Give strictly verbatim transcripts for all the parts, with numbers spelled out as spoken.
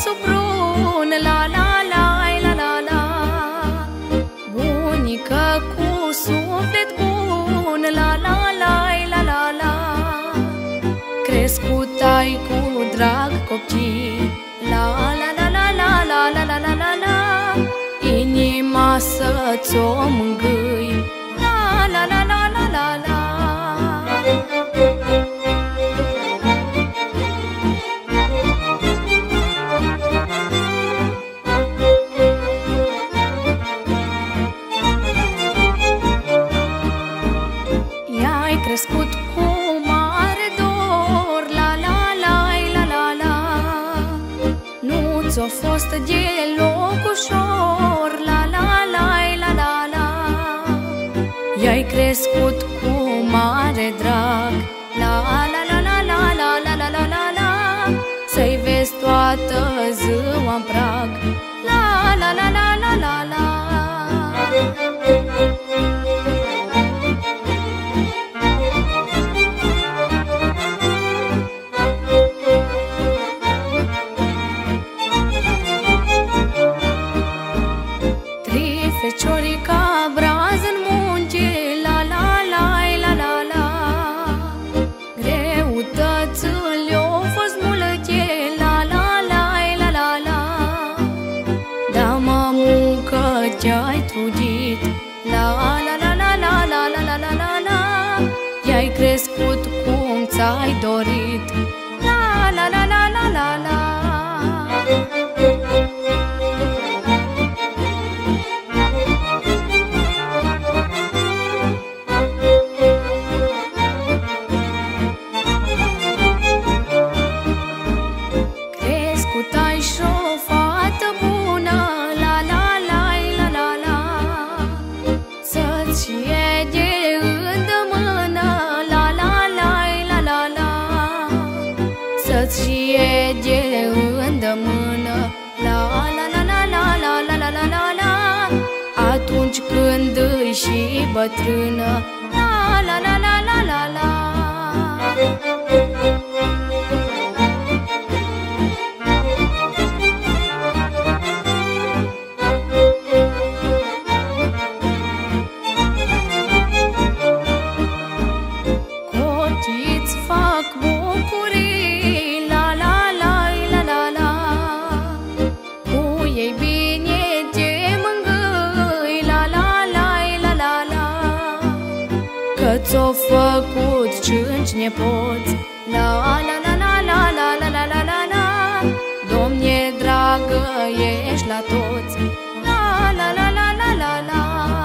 suprun, la la la la la la. Bunică cu suflet bun, la la la la la la. Crescut ai cu drag copii, la la la la la la la la la la la. Inima să-ți-o mângâi, la la la la la la la. I-ai crescut cu mare dor, la la la la la la. Nu ți-o fost deloc ușor, la la la la la la. I-ai crescut cu mare drag, la la la la la la la la la la la. Să-i vezi toată ziua-n prag, la la la la la la la. Feciorica braz în munte, la la la la la la. Greutăți le-au fost multe, la la la la la la. Da mă muncă te-ai trudit, la la la la la la la la la la la. I-ai crescut cum ți-ai dorit, la la la la la la la. Să-ți fie de îndemână, la la la la la la la la la la la. Atunci când îi și bătrână, la la la la la la la. Cotiți fac bucurii, la la la la la la. Cu ei bine te mângâi, la la la la la la. Că ți-o făcut cinci nepoți, la la la la la la la la la la la. Domne dragă, ești la toți, la la la la la la la.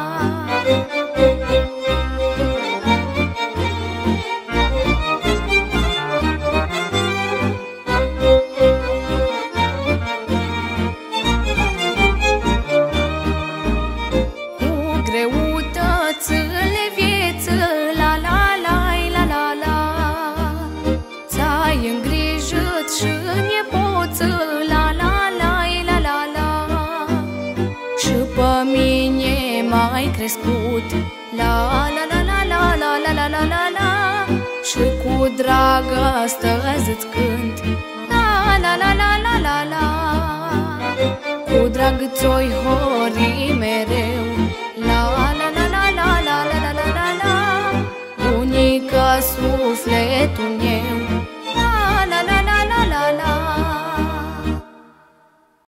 Greutățile vieții, la la la la la la. Ți-ai îngrijit și nepoții, la la la la la la. Și pe mine m-ai crescut, la la la la la la la la la la la. Și cu dragoste îți cânt, la la la la la la la. Cu drag ți-oi hori mereu, la la la la la la la la la la la. Bunica sufletul